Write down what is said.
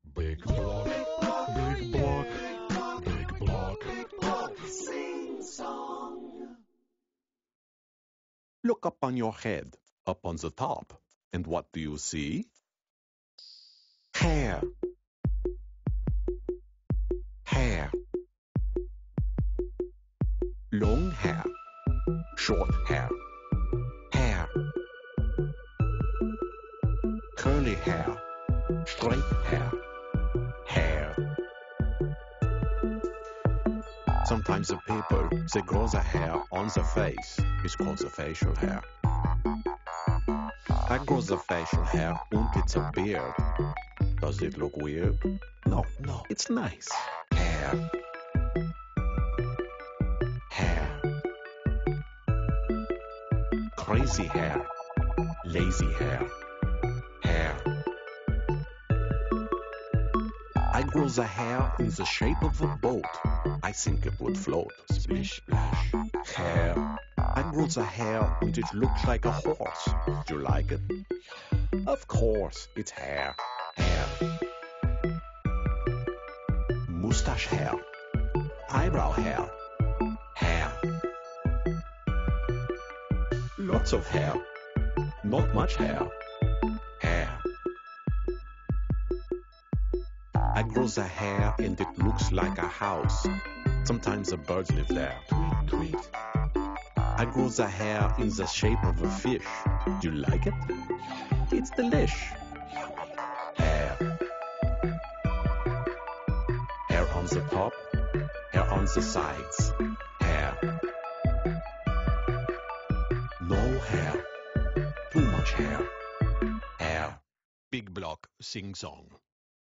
Big block, big block, big block. Sing song. Look up on your head, up on the top, and what do you see? Hair. Hair. Long hair. Short hair. Hair. Curly hair. Straight hair. Hair. Sometimes the people, they grow the hair on the face. It's called the facial hair. I grow the facial hair and it's a beard. Does it look weird? No, it's nice. Hair. Hair. Crazy hair. Lazy hair. Hair. I grow the hair in the shape of a boat. I think it would float. Splish, splash. Hair. I grow the hair and it looks like a horse. Do you like it? Of course, it's hair. Hair. Mustache hair. Eyebrow hair. Hair. Lots of hair. Not much hair. Hair. I grow the hair and it looks like a house. Sometimes the birds live there. Tweet, tweet. I grow the hair in the shape of a fish. Do you like it? It's delish. Hair. Hair on the top, hair on the sides. Hair. No hair. Too much hair. Hair. Big block, sing song.